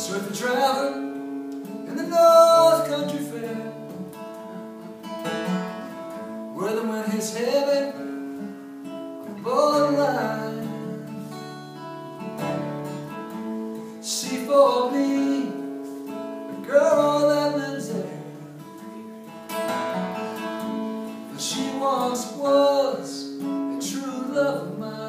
So if you're traveling in the North Country Fair, where the wind hits heavy on the borderline, see for me a girl that lives there, for she once was a true love of mine.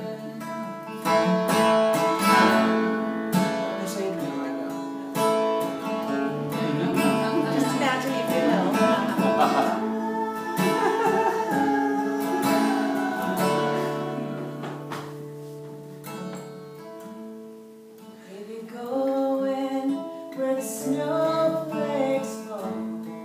Snowflakes fall,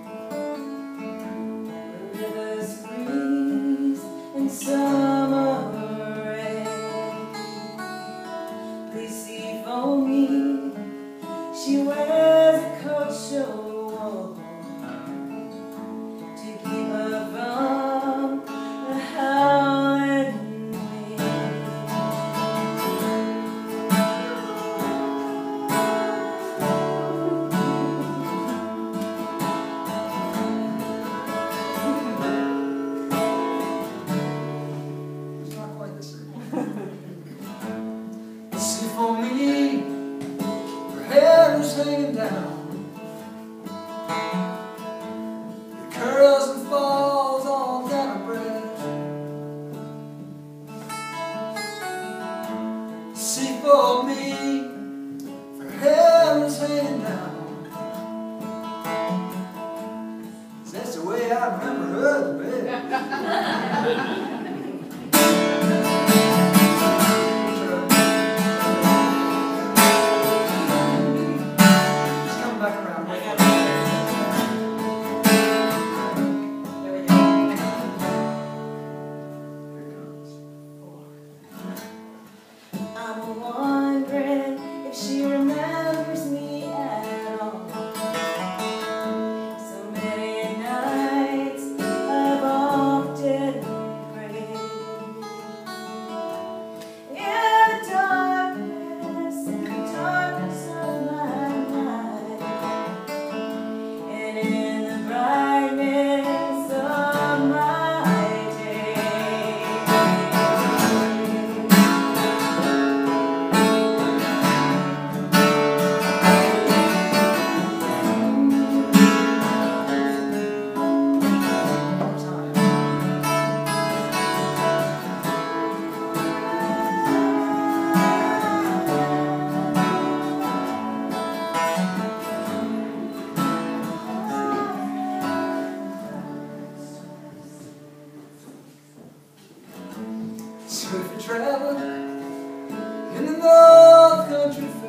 the rivers freeze in summer rain. Please see for me, she wears a coat so warm to keep her from the howling wind. See for me, her hair is hanging down, it curls and falls all down her breast. See for me, her hair is hanging down, that's the way I remember her the best. I'm wondering if she remembers me at all. So many nights I've often prayed in the darkness of my night, and in the brightness of my day. So if you're traveling in the North Country